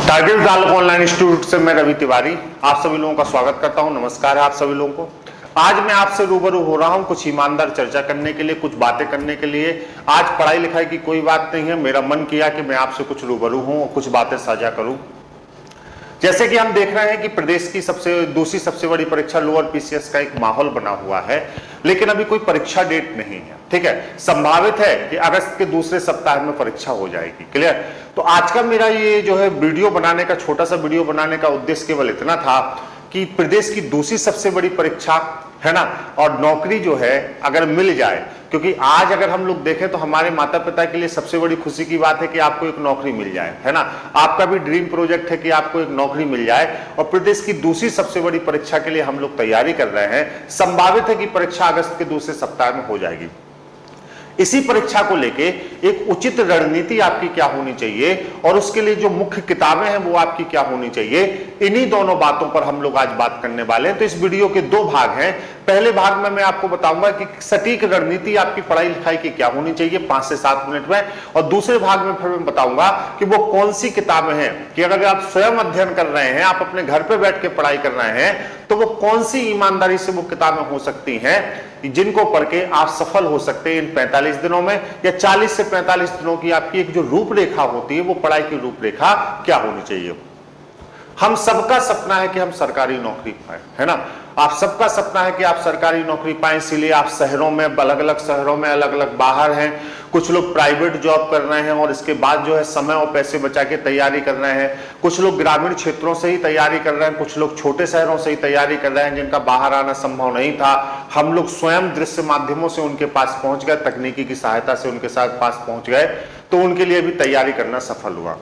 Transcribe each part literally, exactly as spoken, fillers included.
Target जालक online institute से मैं रवि तिवारी आप सभी लोगों का स्वागत करता हूं। नमस्कार है आप सभी लोगों को। आज मैं आपसे रूबरू हो रहा हूं कुछ ईमानदार चर्चा करने के लिए, कुछ बातें करने के लिए। आज पढ़ाई लिखाई की कोई बात नहीं है, मेरा मन किया कि मैं आपसे कुछ रूबरू हूं और कुछ बातें साझा करूं। जैसे कि हम देख रहे हैं कि प्रदेश की सबसे दूसरी सबसे बड़ी परीक्षा लोअर पीसीएस का एक माहौल बना हुआ है, लेकिन अभी कोई परीक्षा डेट नहीं है। ठीक है, संभावित है कि अगस्त के दूसरे सप्ताह में परीक्षा हो जाएगी। क्लियर। तो आज का मेरा ये जो है वीडियो बनाने का, छोटा सा वीडियो बनाने का उद्देश्य केवल इतना था कि प्रदेश की दूसरी सबसे बड़ी परीक्षा है ना, और नौकरी जो है अगर मिल जाए, क्योंकि आज अगर हम लोग देखें तो हमारे माता पिता के लिए सबसे बड़ी खुशी की बात है कि आपको एक नौकरी मिल जाए, है ना। आपका भी ड्रीम प्रोजेक्ट है कि आपको एक नौकरी मिल जाए, और प्रदेश की दूसरी सबसे बड़ी परीक्षा के लिए हम लोग तैयारी कर रहे हैं। संभावित है कि परीक्षा अगस्त के दूसरे सप्ताह में हो जाएगी। इसी परीक्षा को लेके एक उचित रणनीति आपकी क्या होनी चाहिए और उसके लिए जो मुख्य किताबें हैं वो आपकी क्या होनी चाहिए, इन्हीं दोनों बातों पर हम लोग आज बात करने वाले हैं। तो इस वीडियो के दो भाग हैं। पहले भाग में मैं आपको बताऊंगा कि सटीक रणनीति आपकी पढ़ाई लिखाई की क्या होनी चाहिए पांच से सात मिनट में, और दूसरे भाग में फिर मैं बताऊंगा कि वो कौन सी किताबें हैं कि अगर आप स्वयं अध्ययन कर रहे हैं, आप अपने घर पे बैठ के पढ़ाई कर रहे हैं, तो वो कौन सी ईमानदारी से वो किताबें हो सकती हैं जिनको पढ़ के आप सफल हो सकते हैं इन पैंतालीस दिनों में, या चालीस से पैंतालीस दिनों की आपकी एक जो रूपरेखा होती है वो पढ़ाई की रूपरेखा क्या होनी चाहिए। हम सबका सपना है कि हम सरकारी नौकरी पाए, है ना। आप सबका सपना है कि आप सरकारी नौकरी पाएं, इसीलिए आप शहरों में, अलग अलग शहरों में, अलग अलग बाहर हैं। कुछ लोग प्राइवेट जॉब कर रहे हैं और इसके बाद जो है समय और पैसे बचा के तैयारी कर रहे हैं। कुछ लोग ग्रामीण क्षेत्रों से ही तैयारी कर रहे हैं, कुछ लोग छोटे शहरों से ही तैयारी कर रहे हैं जिनका बाहर आना संभव नहीं था। हम लोग स्वयं दृश्य माध्यमों से उनके पास पहुंच गए, तकनीकी की सहायता से उनके साथ पास पहुंच गए, तो उनके लिए भी तैयारी करना सफल हुआ।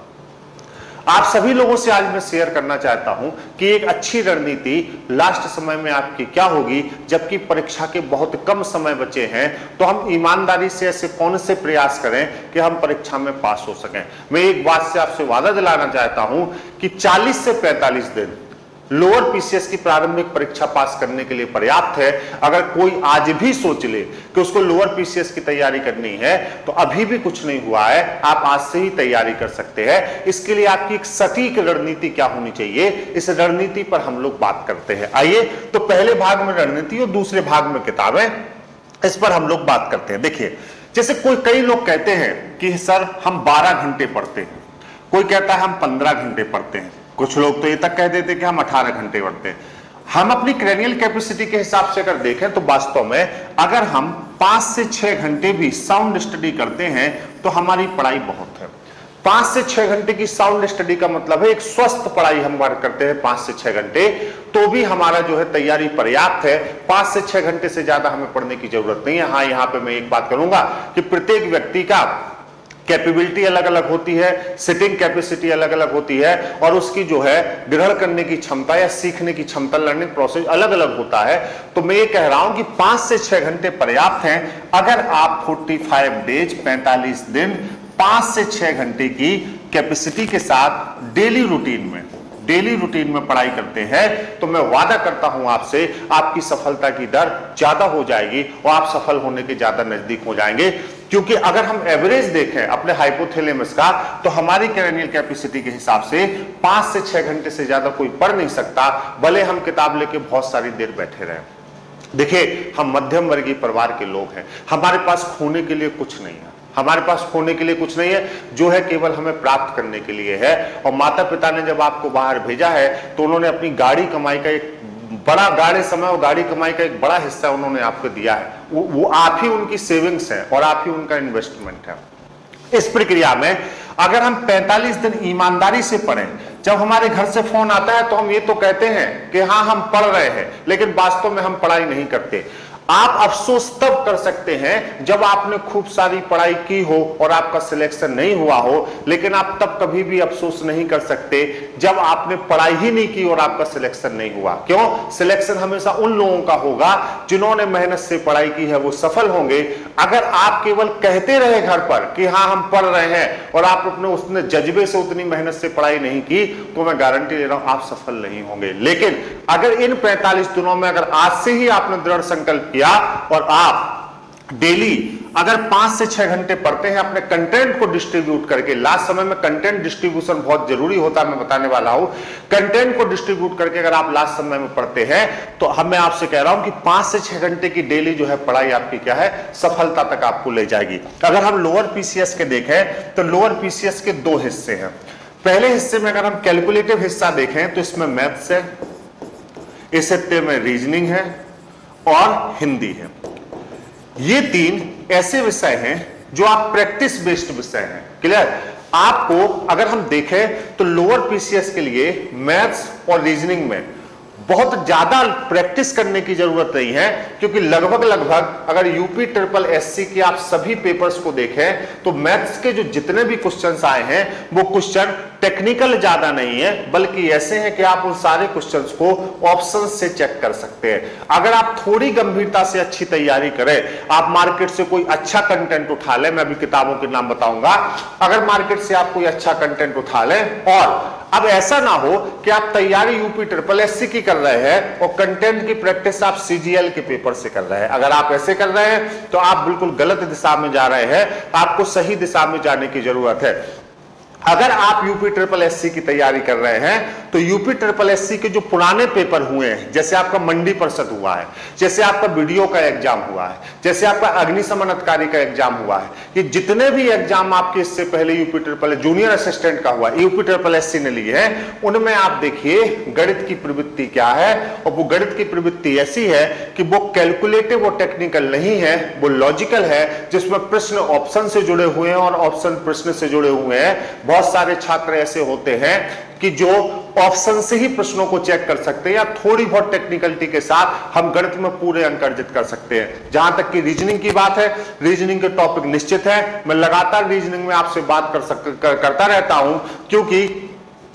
आप सभी लोगों से आज मैं शेयर करना चाहता हूं कि एक अच्छी रणनीति लास्ट समय में आपकी क्या होगी, जबकि परीक्षा के बहुत कम समय बचे हैं। तो हम ईमानदारी से ऐसे कौन से प्रयास करें कि हम परीक्षा में पास हो सकें। मैं एक बात से आपसे वादा दिलाना चाहता हूं कि चालीस से पैंतालीस दिन लोअर पीसीएस की प्रारंभिक परीक्षा पास करने के लिए पर्याप्त है। अगर कोई आज भी सोच ले कि उसको लोअर पीसीएस की तैयारी करनी है, तो अभी भी कुछ नहीं हुआ है, आप आज से ही तैयारी कर सकते हैं। इसके लिए आपकी एक सटीक रणनीति क्या होनी चाहिए, इस रणनीति पर हम लोग बात करते हैं। आइए, तो पहले भाग में रणनीति और दूसरे भाग में किताबें, इस पर हम लोग बात करते हैं। देखिए, जैसे कोई कई लोग कहते हैं कि सर हम बारह घंटे पढ़ते हैं, कोई कहता है हम पंद्रह घंटे पढ़ते हैं, कुछ लोग तो ये तक कह देते कि हम अठारह घंटे पढ़ते हैं। हम अपनी क्रेनियल कैपेसिटी के हिसाब से अगर देखें तो वास्तव में अगर हम पांच से छह घंटे भी साउंड स्टडी करते हैं तो हमारी पढ़ाई बहुत है। पांच से छह घंटे की साउंड स्टडी का मतलब है एक स्वस्थ पढ़ाई हम करते हैं पांच से छह घंटे, तो भी हमारा जो है तैयारी पर्याप्त है। पांच से छह घंटे से ज्यादा हमें पढ़ने की जरूरत नहीं है। हाँ, यहां पे मैं एक बात करूंगा कि प्रत्येक व्यक्ति का कैपेबिलिटी अलग अलग होती है, सिटिंग कैपेसिटी अलग अलग होती है, और उसकी जो है ग्रहण करने की क्षमता या सीखने की क्षमता, लर्निंग प्रोसेस अलग अलग होता है। तो मैं ये कह रहा हूं कि पांच से छह घंटे पर्याप्त हैं। अगर आप पैंतालीस डेज पैंतालीस दिन पांच से छह घंटे की कैपेसिटी के साथ डेली रूटीन में डेली रूटीन में पढ़ाई करते हैं, तो मैं वादा करता हूं आपसे, आपकी सफलता की दर ज्यादा हो जाएगी और आप सफल होने के ज्यादा नजदीक हो जाएंगे। क्योंकि अगर हम एवरेज देखें अपने हाइपोथैलेमस का, तो हमारी क्रेनियल कैपेसिटी के हिसाब से पांच से छह घंटे से ज्यादा कोई पढ़ नहीं सकता, भले हम किताब लेके बहुत सारी देर बैठे रहे। देखिए, हम मध्यम वर्गीय परिवार के लोग हैं, हमारे पास खोने के लिए कुछ नहीं है, हमारे पास खोने के लिए कुछ नहीं है, जो है केवल हमें प्राप्त करने के लिए है। और माता पिता ने जब आपको बाहर भेजा है तो उन्होंने अपनी गाड़ी कमाई का एक बड़ा गाड़ी समय और गाड़ी कमाई का एक बड़ा हिस्सा उन्होंने आपको दिया है। वो, वो आप ही उनकी सेविंग्स है और आप ही उनका इन्वेस्टमेंट है। इस प्रक्रिया में अगर हम पैंतालीस दिन ईमानदारी से पढ़ें, जब हमारे घर से फोन आता है तो हम ये तो कहते हैं कि हाँ हम पढ़ रहे हैं, लेकिन वास्तव में हम पढ़ाई नहीं करते। आप अफसोस तब कर सकते हैं जब आपने खूब सारी पढ़ाई की हो और आपका सिलेक्शन नहीं हुआ हो, लेकिन आप तब कभी भी अफसोस नहीं कर सकते जब आपने पढ़ाई ही नहीं की और आपका सिलेक्शन नहीं हुआ। क्यों? सिलेक्शन हमेशा उन लोगों का होगा जिन्होंने मेहनत से पढ़ाई की है, वो सफल होंगे। अगर आप केवल कहते रहे घर पर कि हाँ हम पढ़ रहे हैं और आप अपने उसने जज्बे से उतनी मेहनत से पढ़ाई नहीं की, तो मैं गारंटी दे रहा हूं आप सफल नहीं होंगे। लेकिन अगर इन पैंतालीस दिनों में अगर आज से ही आपने दृढ़ संकल्प किया और आप डेली अगर पांच से छह घंटे पढ़ते हैं अपने कंटेंट को डिस्ट्रीब्यूट करके, लास्ट समय में कंटेंट डिस्ट्रीब्यूशन बहुत जरूरी होता है, मैं बताने वाला हूं, कंटेंट को डिस्ट्रीब्यूट करके अगर आप लास्ट समय में पढ़ते हैं तो हम मैं आपसे कह रहा हूं कि पांच से छह घंटे की डेली जो है पढ़ाई आपकी क्या है, सफलता तक आपको ले जाएगी। अगर हम लोअर पीसीएस के देखें तो लोअर पीसीएस के दो हिस्से हैं। पहले हिस्से में अगर हम कैलकुलेटिव हिस्सा देखें तो इसमें मैथ्स है, इस हिस्से में रीजनिंग है और हिंदी है। ये तीन ऐसे विषय हैं जो आप प्रैक्टिस बेस्ड विषय हैं। क्लियर? आपको अगर हम देखें तो लोअर पीसीएस के लिए मैथ्स और रीजनिंग में बहुत ज्यादा प्रैक्टिस करने की जरूरत नहीं है, क्योंकि लगभग लगभग अगर यूपी ट्रिपल एससी की आप सभी पेपर्स को देखें तो मैथ्स के जो जितने भी क्वेश्चंस आए हैं वो क्वेश्चन टेक्निकल ज्यादा नहीं है, बल्कि ऐसे हैं कि आप उन सारे क्वेश्चंस को ऑप्शन से चेक कर सकते हैं। अगर आप थोड़ी गंभीरता से अच्छी तैयारी करें, आप मार्केट से कोई अच्छा कंटेंट उठा लें, मैं अभी किताबों के नाम बताऊंगा, अगर मार्केट से आप कोई अच्छा कंटेंट उठा लें, और अब ऐसा ना हो कि आप तैयारी यूपी ट्रिपल एससी की कर रहे हैं और कंटेंट की प्रैक्टिस आप सीजीएल के पेपर से कर रहे हैं। अगर आप ऐसे कर रहे हैं तो आप बिल्कुल गलत दिशा में जा रहे हैं, आपको सही दिशा में जाने की जरूरत है। अगर आप यूपी ट्रिपल एससी की तैयारी कर रहे हैं तो यूपी ट्रिपल एससी के जो पुराने पेपर हुए हैं, जैसे आपका मंडी परिषद हुआ है, जैसे आपका वीडियो का एग्जाम हुआ है, जैसे आपका अग्निशमन अधिकारी का एग्जाम हुआ है, ये जितने भी एग्जाम आपके इससे पहले यूपी ट्रिपल जूनियर असिस्टेंट का हुआ, यूपी ट्रिपल एससी ने लिए हैं, उनमें आप देखिए गणित की प्रवृत्ति क्या है, और वो गणित की प्रवृत्ति ऐसी है कि वो कैलकुलेटिव और टेक्निकल नहीं है, वो लॉजिकल है, जिसमें प्रश्न ऑप्शन से जुड़े हुए हैं और ऑप्शन प्रश्न से जुड़े हुए हैं। बहुत सारे छात्र ऐसे होते हैं कि जो ऑप्शन से ही प्रश्नों को चेक कर सकते हैं, या थोड़ी बहुत टेक्निकलिटी के साथ हम गणित में पूरे अंक अर्जित कर सकते हैं। जहां तक कि रीजनिंग की बात है, रीजनिंग के टॉपिक निश्चित है, मैं लगातार रीजनिंग में आपसे बात कर सक कर, करता रहता हूं, क्योंकि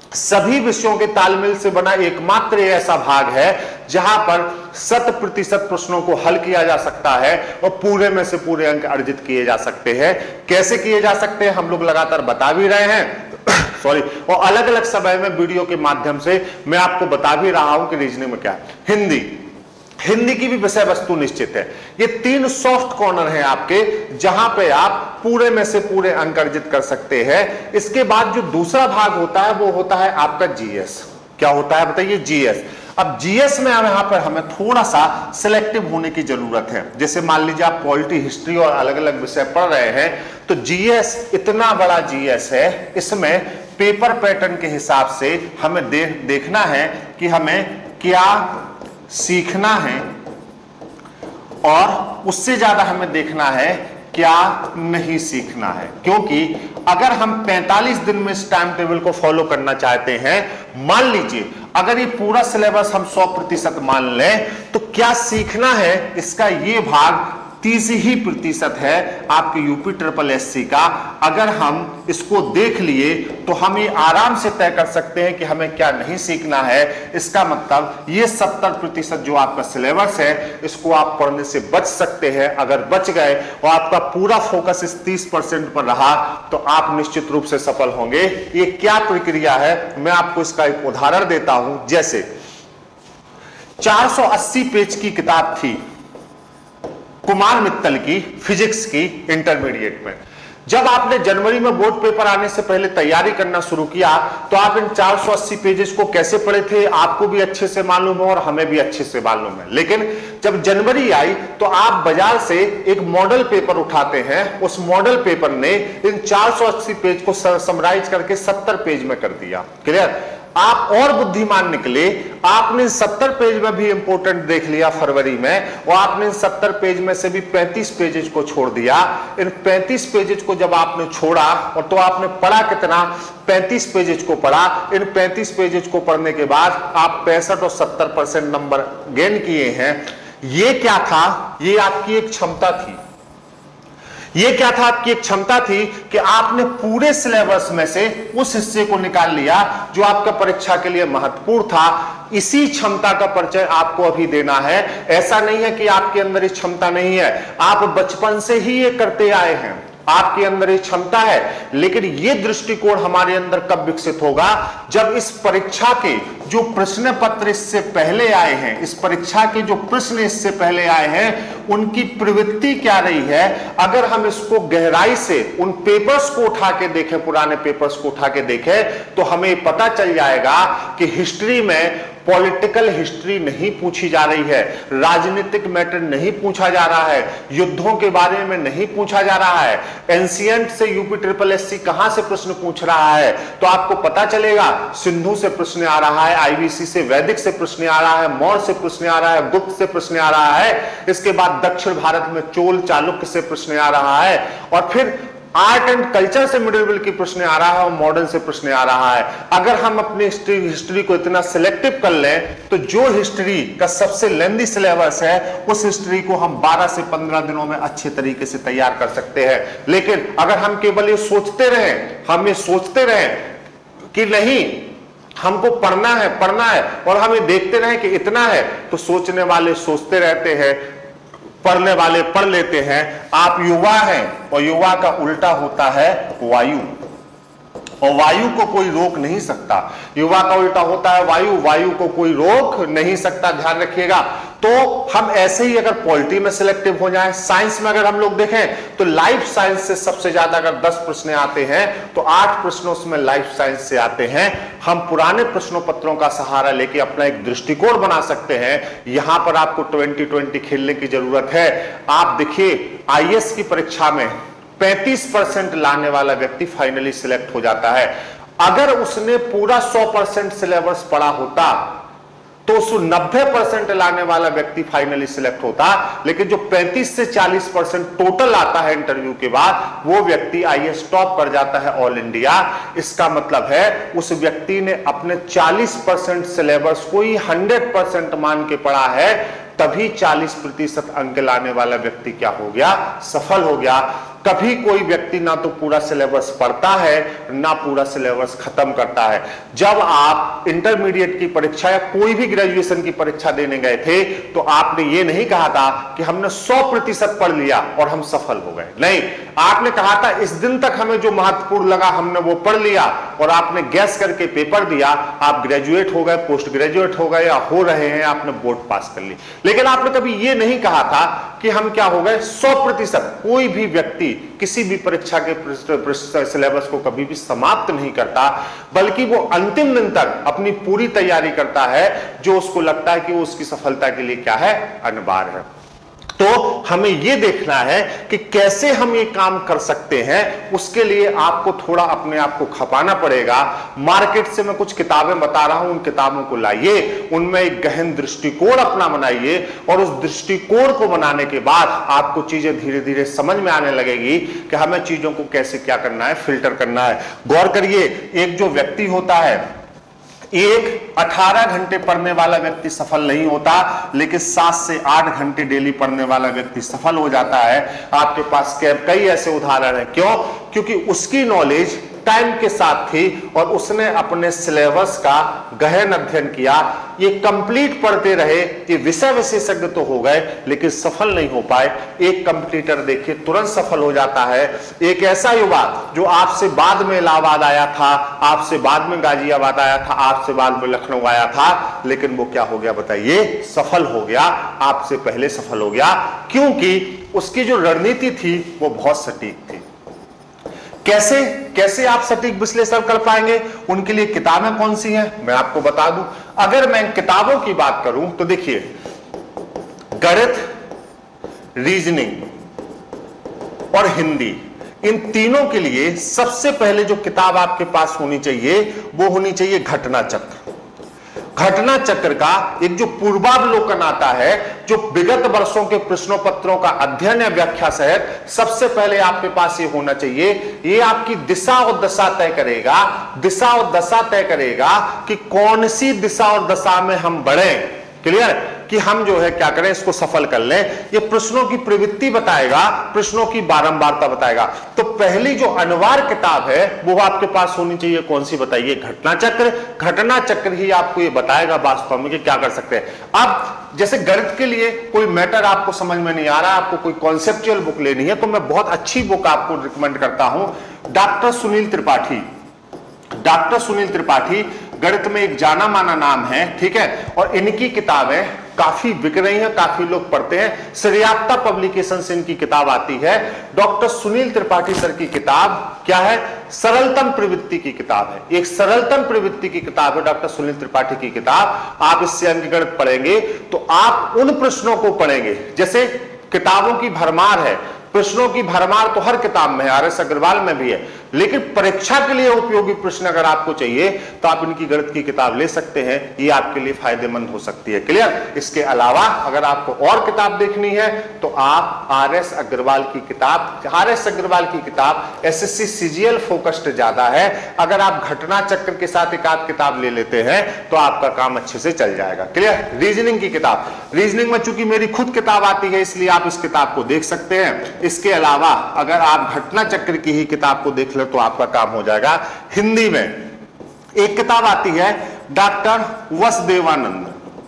सभी विषयों के तालमेल से बना एकमात्र ऐसा भाग है जहां पर शत प्रतिशत प्रश्नों को हल किया जा सकता है और पूरे में से पूरे अंक अर्जित किए जा सकते हैं। कैसे किए जा सकते हैं हम लोग लगातार बता भी रहे हैं सॉरी और अलग अलग समय में वीडियो के माध्यम से मैं आपको बता भी रहा हूं कि रीजनिंग में क्या है। हिंदी हिंदी की भी विषय वस्तु निश्चित है। ये तीन सॉफ्ट कॉर्नर हैं आपके, जहां पे आप पूरे में से पूरे अंक अर्जित कर सकते हैं। इसके बाद जो दूसरा भाग होता है वो होता है आपका जीएस। क्या होता है बताइए? जीएस। अब जीएस में यहां पर हमें थोड़ा सा सिलेक्टिव होने की जरूरत है। जैसे मान लीजिए आप पॉलिटी, हिस्ट्री और अलग अलग विषय पढ़ रहे हैं, तो जीएस इतना बड़ा जीएस है, इसमें पेपर पैटर्न के हिसाब से हमें दे, देखना है कि हमें क्या सीखना है और उससे ज्यादा हमें देखना है क्या नहीं सीखना है। क्योंकि अगर हम पैंतालीस दिन में इस टाइम टेबल को फॉलो करना चाहते हैं, मान लीजिए अगर ये पूरा सिलेबस हम सौ प्रतिशत मान लें, तो क्या सीखना है इसका ये भाग तीस ही प्रतिशत है आपके यूपी ट्रिपल एससी का। अगर हम इसको देख लिए तो हम ये आराम से तय कर सकते हैं कि हमें क्या नहीं सीखना है। इसका मतलब ये सत्तर प्रतिशत जो आपका सिलेबस है, इसको आप पढ़ने से बच सकते हैं। अगर बच गए और आपका पूरा फोकस इस तीस परसेंट पर रहा तो आप निश्चित रूप से सफल होंगे। ये क्या प्रक्रिया है, मैं आपको इसका एक उदाहरण देता हूं। जैसे चार सौ अस्सी पेज की किताब थी कुमार मित्तल की फिजिक्स की इंटरमीडिएट में। जब आपने जनवरी में बोर्ड पेपर आने से पहले तैयारी करना शुरू किया तो आप इन चार सौ अस्सी पेजेस को कैसे पढ़े थे आपको भी अच्छे से मालूम है और हमें भी अच्छे से मालूम है। लेकिन जब जनवरी आई तो आप बाजार से एक मॉडल पेपर उठाते हैं, उस मॉडल पेपर ने इन चार सौ अस्सी पेज को समराइज करके सत्तर पेज में कर दिया। क्लियर? आप और बुद्धिमान निकले, आपने सत्तर पेज में भी इंपोर्टेंट देख लिया फरवरी में, और आपने सत्तर पेज में से भी पैंतीस पेजेस को छोड़ दिया। इन पैंतीस पेजेस को जब आपने छोड़ा और तो आपने पढ़ा कितना? पैंतीस पेजेस को पढ़ा। इन पैंतीस पेजेस को पढ़ने के बाद आप पैंसठ और सत्तर परसेंट नंबर गेन किए हैं। ये क्या था? ये आपकी एक क्षमता थी। ये क्या था? आपकी एक क्षमता थी कि आपने पूरे सिलेबस में से उस हिस्से को निकाल लिया जो आपका परीक्षा के लिए महत्वपूर्ण था। इसी क्षमता का परिचय आपको अभी देना है। ऐसा नहीं है कि आपके अंदर इस क्षमता नहीं है, आप बचपन से ही ये करते आए हैं। आपके अंदर ये क्षमता है, लेकिन ये दृष्टिकोण हमारे अंदर कब विकसित होगा, जब इस परीक्षा के जो प्रश्न पत्र इससे पहले आए हैं, इस परीक्षा के जो प्रश्न इससे पहले आए हैं, उनकी प्रवृत्ति क्या रही है, अगर हम इसको गहराई से उन पेपर्स को उठा के देखें, पुराने पेपर्स को उठा के देखें, तो हमें पता चल जाएगा कि हिस्ट्री में पॉलिटिकल हिस्ट्री नहीं पूछी जा रही है, राजनीतिक मैटर नहीं पूछा जा रहा है, युद्धों के बारे में नहीं पूछा जा रहा है। एंशिएंट से यूपी ट्रिपल एससी कहां से प्रश्न पूछ रहा है, तो आपको पता चलेगा सिंधु से प्रश्न आ रहा है, आईवीसी से वैदिक से प्रश्न आ रहा है, मौर्य से प्रश्न आ रहा है, गुप्त से प्रश्न आ रहा है, इसके बाद दक्षिण भारत में चोल चालुक्य से प्रश्न आ रहा है, और फिर आर्ट एंड कल्चर से मिडिल की प्रश्न आ रहा है और मॉडर्न से प्रश्न आ रहा है। अगर हम अपनी हिस्ट्री हिस्ट्री को इतना सिलेक्टिव कर लें तो जो हिस्ट्री का सबसे लेंथी सिलेबस है उस हिस्ट्री को हम बारह से पंद्रह दिनों में अच्छे तरीके से तैयार कर सकते हैं। लेकिन अगर हम केवल ये सोचते रहें हम ये सोचते रहें कि नहीं हमको पढ़ना है पढ़ना है और हम ये देखते रहें कि इतना है, तो सोचने वाले सोचते रहते हैं, पढ़ने वाले पढ़ लेते हैं। आप युवा हैं और युवा का उल्टा होता है वायु, और वायु को कोई रोक नहीं सकता। युवा का उल्टा होता है वायु, वायु को कोई रोक नहीं सकता, ध्यान रखिएगा। तो हम ऐसे ही अगर पॉलिटी में सिलेक्टिव हो जाएं, साइंस में अगर हम लोग देखें तो लाइफ साइंस से सबसे ज्यादा अगर दस प्रश्न आते हैं तो आठ प्रश्नों उसमें लाइफ साइंस से आते हैं। हम पुराने प्रश्नों पत्रों का सहारा लेके अपना एक दृष्टिकोण बना सकते हैं। यहां पर आपको ट्वेंटी ट्वेंटी खेलने की जरूरत है। आप देखिए आईएएस की परीक्षा में पैंतीस परसेंट लाने वाला व्यक्ति फाइनली सिलेक्ट हो जाता है। अगर उसने पूरा सौ परसेंट सिलेबस पढ़ा होता तो उस नब्बे परसेंट लाने वाला व्यक्ति फाइनली सिलेक्ट होता, लेकिन जो पैंतीस से चालीस परसेंट टोटल आता है इंटरव्यू के बाद वो व्यक्ति आईएएस टॉप कर जाता है ऑल इंडिया। इसका मतलब है उस व्यक्ति ने अपने चालीस परसेंट सिलेबस को ही सौ परसेंट मान के पढ़ा है, तभी चालीस प्रतिशत अंक लाने वाला व्यक्ति क्या हो गया, सफल हो गया। कभी कोई व्यक्ति ना तो पूरा सिलेबस पढ़ता है ना पूरा सिलेबस खत्म करता है। जब आप इंटरमीडिएट की परीक्षा या कोई भी ग्रेजुएशन की परीक्षा देने गए थे तो आपने ये नहीं कहा था कि हमने सौ प्रतिशत पढ़ लिया और हम सफल हो गए, नहीं, आपने कहा था इस दिन तक हमें जो महत्वपूर्ण लगा हमने वो पढ़ लिया और आपने गैस करके पेपर दिया, आप ग्रेजुएट हो गए, पोस्ट ग्रेजुएट हो गए या हो रहे हैं, आपने बोर्ड पास कर ली। लेकिन आपने कभी ये नहीं कहा था कि हम क्या हो गए सौ प्रतिशत। कोई भी व्यक्ति किसी भी परीक्षा के सिलेबस को कभी भी समाप्त नहीं करता, बल्कि वो अंतिम दिन तक अपनी पूरी तैयारी करता है जो उसको लगता है कि वो उसकी सफलता के लिए क्या है, अनिवार्य है। तो हमें यह देखना है कि कैसे हम ये काम कर सकते हैं। उसके लिए आपको थोड़ा अपने आप को खपाना पड़ेगा। मार्केट से मैं कुछ किताबें बता रहा हूं, उन किताबों को लाइए, उनमें एक गहन दृष्टिकोण अपना बनाइए और उस दृष्टिकोण को बनाने के बाद आपको चीजें धीरे धीरे समझ में आने लगेगी कि हमें चीजों को कैसे क्या करना है, फिल्टर करना है। गौर करिए, एक जो व्यक्ति होता है, एक अठारह घंटे पढ़ने वाला व्यक्ति सफल नहीं होता, लेकिन सात से आठ घंटे डेली पढ़ने वाला व्यक्ति सफल हो जाता है। आपके पास कई ऐसे उदाहरण हैं। क्यों? क्योंकि उसकी नॉलेज टाइम के साथ थी और उसने अपने सिलेबस का गहन अध्ययन किया। ये कंप्लीट पढ़ते रहे, ये विषय विशेषज्ञ तो हो गए लेकिन सफल नहीं हो पाए। एक कंप्लीटर देखिए तुरंत सफल हो जाता है। एक ऐसा युवा जो आपसे बाद में इलाहाबाद आया था, आपसे बाद में गाजियाबाद आया था, आपसे बाद में लखनऊ आया था, लेकिन वो क्या हो गया बताइए, सफल हो गया, आपसे पहले सफल हो गया। क्योंकि उसकी जो रणनीति थी वो बहुत सटीक थी। कैसे कैसे आप सटीक विश्लेषण कर पाएंगे, उनके लिए किताबें कौन सी हैं मैं आपको बता दूं। अगर मैं किताबों की बात करूं तो देखिए, गणित, रीजनिंग और हिंदी, इन तीनों के लिए सबसे पहले जो किताब आपके पास होनी चाहिए वो होनी चाहिए घटना चक्र। घटना चक्र का एक जो पूर्वावलोकन आता है, जो विगत वर्षों के प्रश्नों पत्रों का अध्ययन या व्याख्या सहित सबसे पहले आपके पास ये होना चाहिए। ये आपकी दिशा और दशा तय करेगा, दिशा और दशा तय करेगा कि कौन सी दिशा और दशा में हम बढ़े। क्लियर? कि हम जो है क्या करें, इसको सफल कर लें। ये प्रश्नों की प्रवृत्ति बताएगा, प्रश्नों की बारंबारता बताएगा। तो पहली जो अनिवार्य किताब है वो आपके पास होनी चाहिए, कौन सी बताइए? घटना चक्र। घटना चक्र ही आपको ये बताएगा वास्तव में कि क्या कर सकते हैं। अब जैसे गणित के लिए कोई मैटर आपको समझ में नहीं आ रहा, आपको कोई कॉन्सेप्चुअल बुक लेनी है, तो मैं बहुत अच्छी बुक आपको रिकमेंड करता हूं, डॉक्टर सुनील त्रिपाठी। डॉक्टर सुनील त्रिपाठी गणित में एक जाना माना नाम है, ठीक है, और इनकी किताबें काफी बिक रही हैं, काफी लोग पढ़ते हैं। श्रेयाप्ता पब्लिकेशन से इनकी किताब आती है। डॉक्टर सुनील त्रिपाठी सर की किताब क्या है? सरलतम प्रवृत्ति की किताब है। एक सरलतम प्रवृत्ति की किताब है डॉक्टर सुनील त्रिपाठी की किताब। आप इससे अंकगणित पढ़ेंगे तो आप उन प्रश्नों को पढ़ेंगे, जैसे किताबों की भरमार है, प्रश्नों की भरमार तो हर किताब में है, आर एस अग्रवाल में भी है, लेकिन परीक्षा के लिए उपयोगी प्रश्न अगर आपको चाहिए तो आप इनकी गणित की किताब ले सकते हैं, ये आपके लिए फायदेमंद हो सकती है। क्लियर? इसके अलावा अगर आपको और किताब देखनी है तो आप आर एस अग्रवाल की किताब, आर एस अग्रवाल की किताब S S C C G L focused ज्यादा है। अगर आप घटना चक्र के साथ एक आध किताब ले लेते हैं तो आपका काम अच्छे से चल जाएगा। क्लियर? रीजनिंग की किताब, रीजनिंग में चूंकि मेरी खुद किताब आती है इसलिए आप इस किताब को देख सकते हैं। इसके अलावा अगर आप घटना चक्र की ही किताब को देख ले तो आपका काम हो जाएगा। हिंदी में एक किताब आती है डॉक्टर वसुदेवानंद,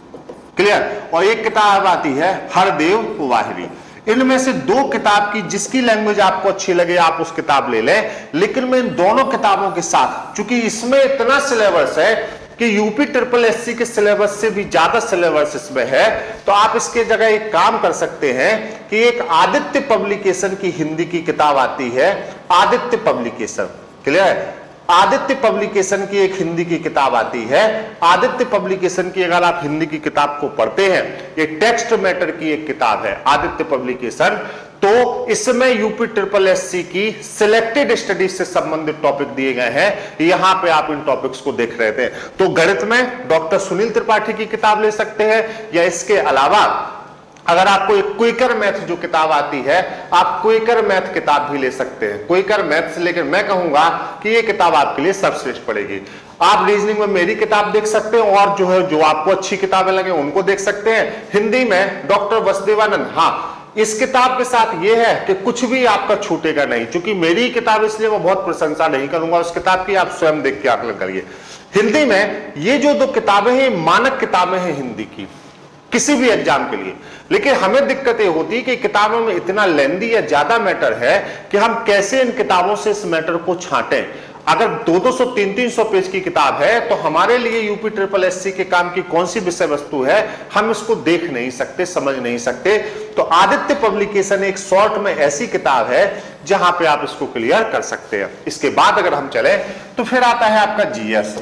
क्लियर, और एक किताब आती है हरदेव वाहिरी। इनमें से दो किताब की जिसकी लैंग्वेज आपको अच्छी लगे आप उस किताब ले लें, लेकिन मैं इन दोनों किताबों के साथ, चूंकि इसमें इतना सिलेबस है कि यूपी ट्रिपल एससी के सिलेबस से भी ज्यादा सिलेबस इसमें है, तो आप इसके जगह एक काम कर सकते हैं कि एक आदित्य पब्लिकेशन की हिंदी की किताब आती है, आदित्य पब्लिकेशन, क्लियर है, आदित्य पब्लिकेशन की एक हिंदी की किताब आती है। आदित्य पब्लिकेशन की अगर आप हिंदी की किताब को पढ़ते हैं, ये टेक्स्ट मैटर की एक किताब है आदित्य पब्लिकेशन, तो इसमें यूपी ट्रिपल एससी की सिलेक्टेड स्टडीज से संबंधित टॉपिक दिए गए हैं। यहां पे आप इन टॉपिक्स को देख रहे थे। तो गणित में डॉक्टर सुनील त्रिपाठी की किताब ले सकते हैं, या इसके अलावा अगर आपको एक क्विकर मैथ जो किताब आती है, आप क्विकर मैथ किताब भी ले सकते हैं, क्विकर मैथ। लेकिन मैं कहूंगा कि ये किताब आपके लिए सर्वश्रेष्ठ पड़ेगी। आप रीजनिंग में मेरी किताब देख सकते हैं, और जो है जो आपको अच्छी किताबें लगे उनको देख सकते हैं। हिंदी में डॉक्टर वसुदेवानंद, हाँ, इस किताब के साथ यह है कि कुछ भी आपका छूटेगा नहीं, क्योंकि मेरी किताब इसलिए मैं बहुत प्रशंसा नहीं करूंगा उस किताब की, आप स्वयं देख के आकलन करिए। हिंदी में ये जो दो किताबें हैं मानक किताबें हैं हिंदी की किसी भी एग्जाम के लिए, लेकिन हमें दिक्कत ये होती है कि किताबों में इतना लेंदी या ज्यादा मैटर है कि हम कैसे इन किताबों से इस मैटर को छांटें। अगर दो दो सौ तीन तीन सौ पेज की किताब है तो हमारे लिए यूपी ट्रिपल एससी के काम की कौन सी विषय वस्तु है हम इसको देख नहीं सकते, समझ नहीं सकते। तो आदित्य पब्लिकेशन एक शॉर्ट में ऐसी किताब है जहां पे आप इसको क्लियर कर सकते हैं। इसके बाद अगर हम चले तो फिर आता है आपका जीएस।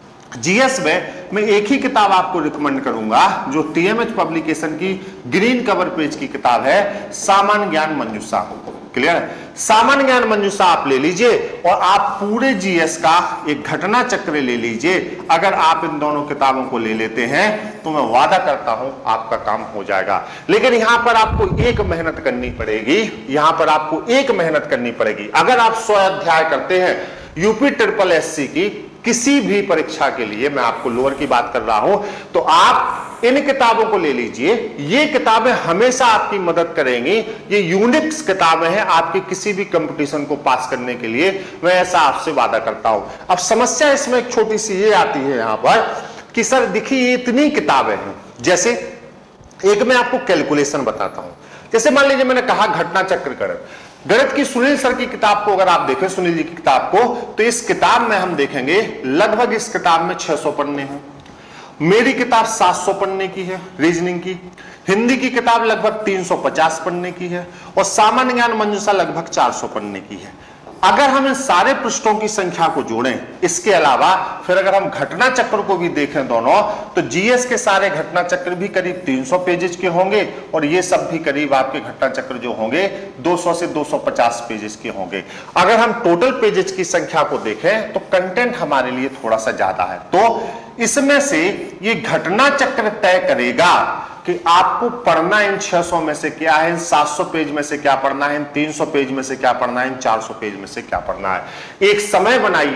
जीएस में मैं एक ही किताब आपको रिकमेंड करूंगा जो टीएमएच पब्लिकेशन की ग्रीन कवर पेज की किताब है, सामान्य ज्ञान मंजूषा। क्लियर है? सामान्य ज्ञान मंजूषा आप ले लीजिए और आप पूरे जीएस का एक घटना चक्र ले लीजिए। अगर आप इन दोनों किताबों को ले लेते हैं तो मैं वादा करता हूं आपका काम हो जाएगा। लेकिन यहां पर आपको एक मेहनत करनी पड़ेगी, यहां पर आपको एक मेहनत करनी पड़ेगी। अगर आप सौ अध्याय करते हैं यूपी ट्रिपल एससी की किसी भी परीक्षा के लिए, मैं आपको लोअर की बात कर रहा हूं, तो आप इन किताबों को ले लीजिए। ये किताबें हमेशा आपकी मदद करेंगी, ये यूनिक्स किताबें हैं आपके किसी भी कंपटीशन को पास करने के लिए, मैं ऐसा आपसे वादा करता हूं। अब समस्या इसमें एक छोटी सी ये आती है यहां पर कि सर देखिए इतनी किताबें हैं, जैसे एक मैं आपको कैलकुलेशन बताता हूं। जैसे मान लीजिए मैंने कहा घटना चक्र गणित, गणित की सुनील सर की किताब को अगर आप देखें, सुनील जी की किताब को, तो इस किताब में हम देखेंगे लगभग इस किताब में छह सौ पन्ने हैं। मेरी किताब सात सौ पन्ने की है रीजनिंग की, हिंदी की किताब लगभग तीन सौ पचास पन्ने की है, और सामान्य ज्ञान मंजूषा लगभग चार सौ पन्ने की है। अगर हम इन सारे पृष्ठों की संख्या को जोड़ें, इसके अलावा फिर अगर हम घटना चक्र को भी देखें दोनों, तो जीएस के सारे घटना चक्र भी करीब तीन सौ पेजेस के होंगे, और ये सब भी करीब आपके घटना चक्र जो होंगे दो सौ से दो सौ पचास पेजेस के होंगे। अगर हम टोटल पेजेस की संख्या को देखें तो कंटेंट हमारे लिए थोड़ा सा ज्यादा है। तो इसमें से ये घटना चक्र तय करेगा कि आपको पढ़ना इन छह सौ में से क्या है, इन सात सौ पेज में से क्या पढ़ना है, इन तीन सौ पेज में से क्या पढ़ना है, इन चार सौ पेज में से क्या पढ़ना है। एक समय बनाइए,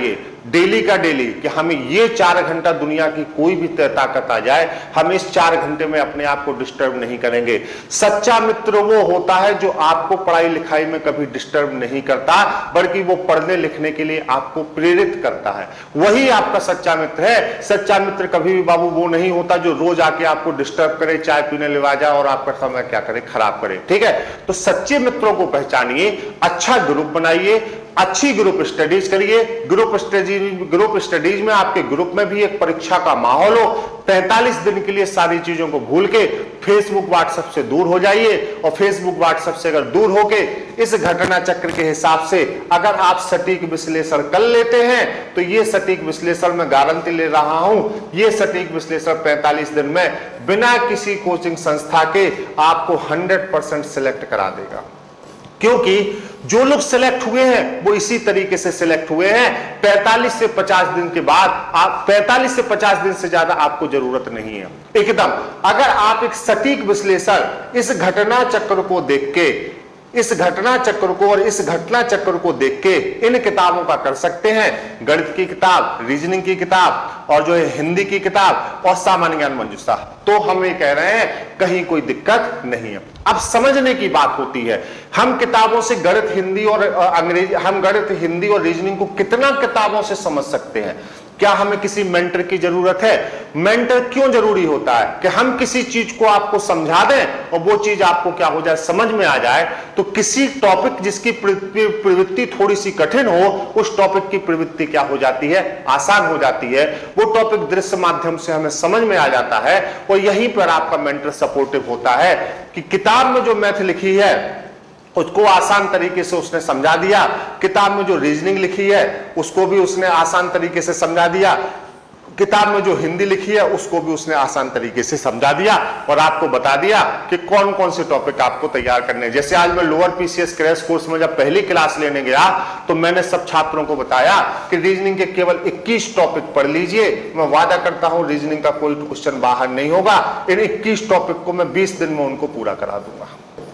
डेली का डेली, कि हमें ये चार घंटा दुनिया की कोई भी ताकत आ जाए, हम इस चार घंटे में अपने आप को डिस्टर्ब नहीं करेंगे। सच्चा मित्र वो होता है जो आपको पढ़ाई लिखाई में कभी डिस्टर्ब नहीं करता, बल्कि वो पढ़ने लिखने के लिए आपको प्रेरित करता है, वही आपका सच्चा मित्र है। सच्चा मित्र कभी भी बाबू वो नहीं होता जो रोज आके आपको डिस्टर्ब करे, चाय पीने ले जाए और आपका समय क्या करे, खराब करे। ठीक है, तो सच्चे मित्रों को पहचानिए, अच्छा ग्रुप बनाइए, अच्छी ग्रुप स्टडीज करिए। ग्रुप स्टडीज ग्रुप स्टडीज में आपके ग्रुप में भी एक परीक्षा का माहौल हो। पैंतालीस दिन के लिए सारी चीजों को भूल के फेसबुक व्हाट्सएप से दूर हो जाइए, और फेसबुक व्हाट्सएप से अगर दूर होके इस घटना चक्र के हिसाब से अगर आप सटीक विश्लेषण कर लेते हैं, तो ये सटीक विश्लेषण में गारंटी ले रहा हूं, ये सटीक विश्लेषण पैंतालीस दिन में बिना किसी कोचिंग संस्था के आपको हंड्रेड परसेंट सिलेक्ट करा देगा। क्योंकि जो लोग सिलेक्ट हुए हैं वो इसी तरीके से सिलेक्ट हुए हैं। पैंतालीस से पचास दिन के बाद आप पैंतालीस से पचास दिन से ज्यादा आपको जरूरत नहीं है एकदम। अगर आप एक सटीक विश्लेषण इस घटना चक्र को देख के इस घटना चक्र को और इस घटना चक्र को देख के इन किताबों का कर सकते हैं, गणित की किताब, रीजनिंग की किताब और जो है हिंदी की किताब और सामान्य ज्ञान मंजूषा, तो हम ये कह रहे हैं कहीं कोई दिक्कत नहीं है। अब समझने की बात होती है, हम किताबों से गणित, हिंदी और अंग्रेजी हम गणित, हिंदी और रीजनिंग को कितना किताबों से समझ सकते हैं? क्या हमें किसी मेंटर की जरूरत है? मेंटर क्यों जरूरी होता है? कि हम किसी चीज को आपको समझा दें और वो चीज आपको क्या हो जाए, समझ में आ जाए। तो किसी टॉपिक जिसकी प्रवृत्ति थोड़ी सी कठिन हो, उस टॉपिक की प्रवृत्ति क्या हो जाती है, आसान हो जाती है। वो टॉपिक दृश्य माध्यम से हमें समझ में आ जाता है, और यहीं पर आपका मेंटर सपोर्टिव होता है कि किताब में जो मैथ लिखी है उसको आसान तरीके से उसने समझा दिया, किताब में जो रीजनिंग लिखी है उसको भी उसने आसान तरीके से समझा दिया, किताब में जो हिंदी लिखी है उसको भी उसने आसान तरीके से समझा दिया, और आपको बता दिया कि कौन कौन से टॉपिक आपको तैयार करने हैं। जैसे आज मैं लोअर पीसीएस क्रैश कोर्स में जब पहली क्लास लेने गया तो मैंने सब छात्रों को बताया कि रीजनिंग के केवल इक्कीस टॉपिक पढ़ लीजिए, मैं वादा करता हूं रीजनिंग का कोई क्वेश्चन बाहर नहीं होगा। इन इक्कीस टॉपिक को मैं बीस दिन में उनको पूरा करा दूंगा।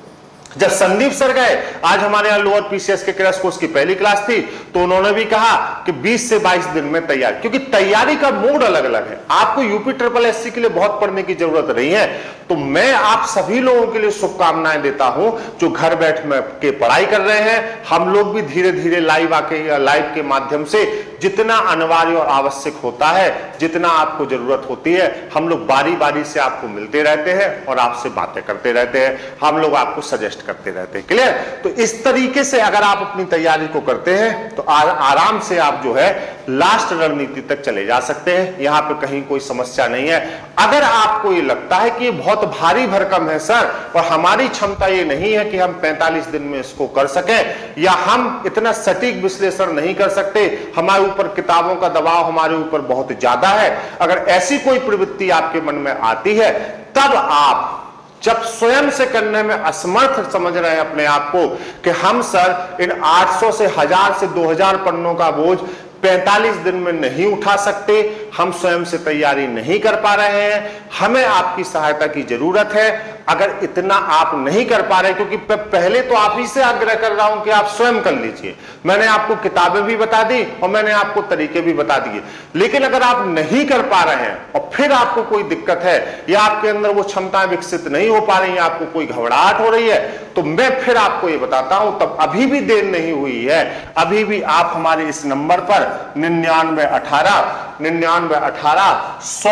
जब संदीप सर गए, आज हमारे यहाँ लोअर पीसीएस के क्रैश कोर्स की पहली क्लास थी, तो उन्होंने भी कहा कि बीस से बाईस दिन में तैयार, क्योंकि तैयारी का मोड अलग अलग है। आपको यूपी ट्रिपल एससी के लिए बहुत पढ़ने की जरूरत नहीं है। तो मैं आप सभी लोगों के लिए शुभकामनाएं देता हूं जो घर बैठ के पढ़ाई कर रहे हैं। हम लोग भी धीरे धीरे लाइव आके लाइव के माध्यम से जितना अनिवार्य और आवश्यक होता है, जितना आपको जरूरत होती है, हम लोग बारी बारी से आपको मिलते रहते हैं और आपसे बातें करते रहते हैं, हम लोग आपको सजेस्ट करते रहते हैं। क्लियर? तो इस तरीके से अगर आप अपनी तैयारी को करते हैं तो आ, आराम से आप जो है लास्ट रणनीति तक चले जा सकते हैं। यहां पे कहीं कोई समस्या नहीं है। अगर आपको ये लगता है कि ये बहुत भारी भरकम है सर, और हमारी क्षमता ये नहीं है कि हम पैंतालीस दिन में इसको कर सकें, या हम इतना सटीक विश्लेषण नहीं कर सकते, हमारे ऊपर किताबों का दबाव हमारे ऊपर बहुत ज्यादा है, अगर ऐसी कोई प्रवृत्ति आपके मन में आती है, तब आप जब स्वयं से करने में असमर्थ समझ रहे हैं अपने आप को कि हम सर इन आठ सौ से हजार से दो हज़ार पन्नों का बोझ पैंतालीस दिन में नहीं उठा सकते, हम स्वयं से तैयारी नहीं कर पा रहे हैं, हमें आपकी सहायता की जरूरत है। अगर इतना आप नहीं कर पा रहे, क्योंकि पहले तो आप ही से आग्रह कर रहा हूं कि आप स्वयं कर लीजिए, मैंने आपको किताबें भी बता दी और मैंने आपको तरीके भी बता दिए, लेकिन अगर आप नहीं कर पा रहे हैं और फिर आपको कोई दिक्कत है या आपके अंदर वो क्षमताएं विकसित नहीं हो पा रही है, आपको कोई घबराहट हो रही है, तो मैं फिर आपको ये बताता हूं, तब अभी भी देर नहीं हुई है। अभी भी आप हमारे इस नंबर पर निन्यानवे अठारह निन्यानवे अठारह सौ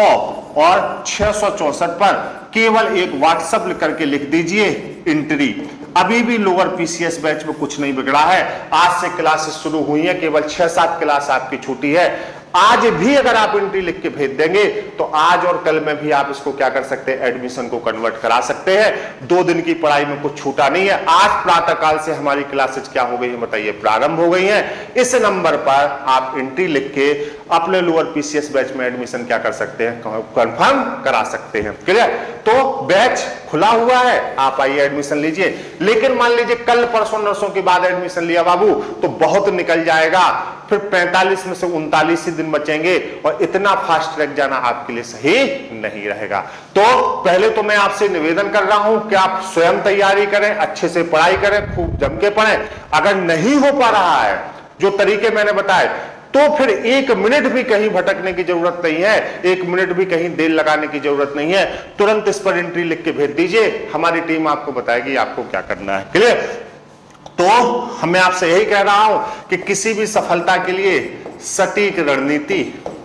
और छह सौ चौसठ पर केवल एक व्हाट्सएप करके लिख दीजिए एंट्री। अभी भी लोअर पीसीएस बैच में कुछ नहीं बिगड़ा है। आज से क्लासेस शुरू हुई हैं, केवल छह सात क्लास आपकी छूटी है। आज भी अगर आप एंट्री लिख के भेज देंगे तो आज और कल में भी आप इसको क्या कर सकते हैं, एडमिशन को कन्वर्ट करा सकते हैं। दो दिन की पढ़ाई में कुछ छूटा नहीं है। आज प्रातःकाल से हमारी क्लासेस क्या हो गई है बताइए, प्रारंभ हो गई हैं। इस नंबर पर आप एंट्री लिख के अपने लोअर पीसीएस बैच में एडमिशन क्या कर सकते हैं, कंफर्म करा सकते हैं। क्लियर? तो बैच खुला हुआ है, आप आइए एडमिशन लीजिए। लेकिन मान लीजिए कल परसों नरसों के बाद एडमिशन लिया बाबू तो बहुत निकल जाएगा, फिर पैंतालीस में से उनतालीस ही दिन बचेंगे और इतना फास्ट ट्रैक जाना आपके लिए सही नहीं रहेगा। तो पहले तो मैं आपसे निवेदन कर रहा हूं कि आप स्वयं तैयारी करें, अच्छे से पढ़ाई करें, खूब जम के पढ़ें। अगर नहीं हो पा रहा है जो तरीके मैंने बताए, तो फिर एक मिनट भी कहीं भटकने की जरूरत नहीं है, एक मिनट भी कहीं देर लगाने की जरूरत नहीं है। तुरंत इस पर एंट्री लिख के भेज दीजिए, हमारी टीम आपको बताएगी आपको क्या करना है। क्लियर? तो हमें आपसे यही कह रहा हूं कि किसी भी सफलता के लिए सटीक रणनीति,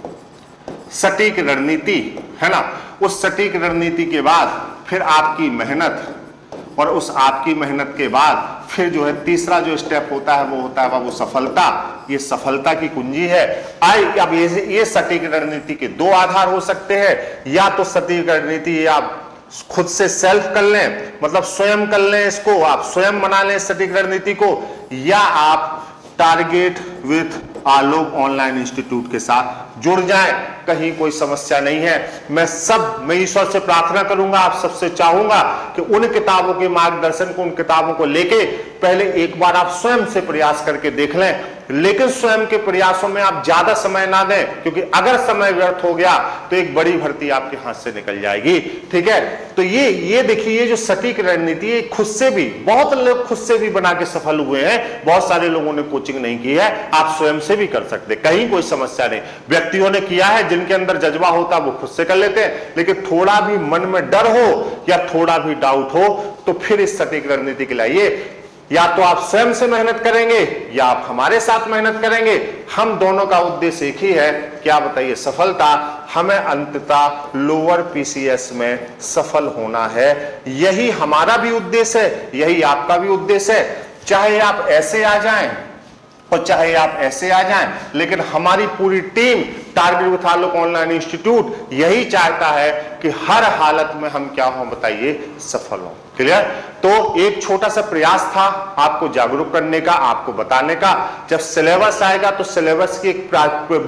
सटीक रणनीति है ना, उस सटीक रणनीति के बाद फिर आपकी मेहनत, और उस आपकी मेहनत के बाद फिर जो है तीसरा जो स्टेप होता है वो होता है वो सफलता। ये सफलता की कुंजी है। आई अब ये ये सटीक रणनीति के दो आधार हो सकते हैं, या तो सटीक रणनीति आप खुद से सेल्फ कर लें, मतलब स्वयं कर लें, इसको आप स्वयं बना लें सटीक रणनीति को, या आप target with Alok online institute के साथ जुड़ जाएं, कहीं कोई समस्या नहीं है। मैं सब मैं ईश्वर से प्रार्थना करूंगा, आप सबसे चाहूंगा कि उन किताबों के मार्गदर्शन को, उन किताबों को लेके पहले एक बार आप स्वयं से प्रयास करके देख लें, लेकिन स्वयं के प्रयासों में आप ज्यादा समय ना दें, क्योंकि अगर समय व्यर्थ हो गया तो एक बड़ी भर्ती आपके हाथ से निकल जाएगी। ठीक है, तो ये ये देखिए, ये जो सटीक रणनीति है खुद से भी बहुत लोग खुद से भी बना के सफल हुए हैं, बहुत सारे लोगों ने कोचिंग नहीं की है, आप स्वयं से भी कर सकते, कहीं कोई समस्या नहीं। व्यक्तियों ने किया है, जिनके अंदर जज्बा होता है वो खुद से कर लेते हैं, लेकिन थोड़ा भी मन में डर हो या थोड़ा भी डाउट हो तो फिर इस सटीक रणनीति के लिए या तो आप स्वयं से मेहनत करेंगे या आप हमारे साथ मेहनत करेंगे। हम दोनों का उद्देश्य एक ही है, क्या बताइए, सफलता। हमें अंततः लोअर पीसीएस में सफल होना है, यही हमारा भी उद्देश्य है, यही आपका भी उद्देश्य है। चाहे आप ऐसे आ जाएं और चाहे आप ऐसे आ जाएं, लेकिन हमारी पूरी team target with Alok online institute यही चाहता है कि हर हालत में हम क्या हो, बताइए, सफल हो। क्लियर? तो एक छोटा सा प्रयास था आपको जागरूक करने का, आपको बताने का। जब सिलेबस आएगा तो सिलेबस की एक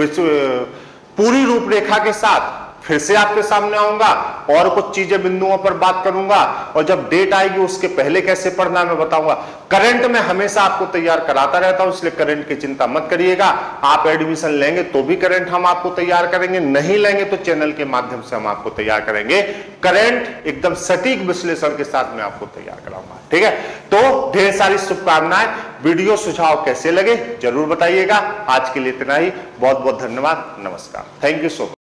पूरी रूपरेखा के साथ फिर से आपके सामने आऊंगा और कुछ चीजें बिंदुओं पर बात करूंगा, और जब डेट आएगी उसके पहले कैसे पढ़ना मैं बताऊंगा। करंट में हमेशा आपको तैयार कराता रहता हूं, इसलिए करंट की चिंता मत करिएगा। आप एडमिशन लेंगे तो भी करंट हम आपको तैयार करेंगे, नहीं लेंगे तो चैनल के माध्यम से हम आपको तैयार करेंगे। करंट एकदम सटीक विश्लेषण के साथ मैं आपको तैयार कराऊंगा। ठीक है, तो ढेर सारी शुभकामनाएं। वीडियो सुझाव कैसे लगे जरूर बताइएगा। आज के लिए इतना ही, बहुत बहुत धन्यवाद, नमस्कार, थैंक यू सो मच।